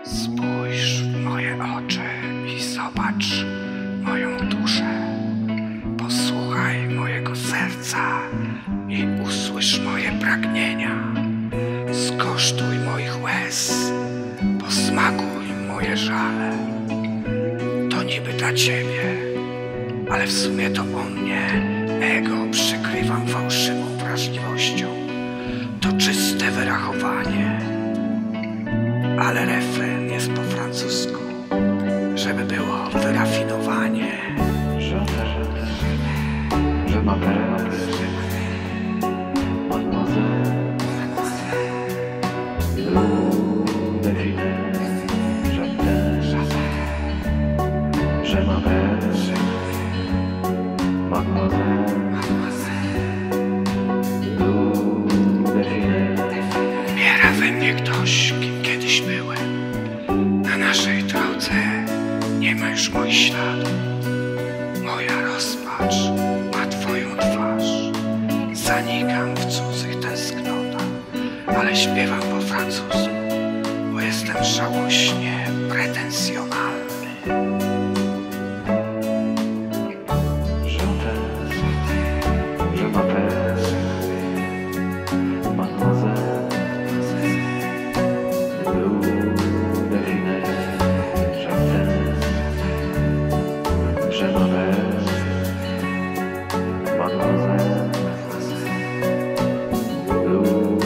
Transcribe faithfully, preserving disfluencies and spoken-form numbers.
Spójrz w moje oczy i zobacz moją duszę. Posłuchaj mojego serca i usłysz moje pragnienia. Skosztuj moich łez, posmakuj moje żale. To niby dla ciebie, ale w sumie to o mnie ego przykrywam fałszywą wrażliwością. To czyste wyrachowanie, ale refren jest po francusku, żeby było wyrafinowanie. Je m'appelle Mademoiselle, lubianych, szeptem. Je m'appelle Mademoiselle, lubianych. Umiera we mnie ktoś, kim kiedyś byłem. Na naszej drodze nie ma już moich śladów. Moja rozpacz ma twoją twarz. Zanikam w cudzych tęsknotach, ale śpiewam po francusku, bo jestem żałośnie pretensjonalny. Je m'appelle Mademoiselle, lubianych, szeptem. Je m'appelle Mademoiselle, lubianych.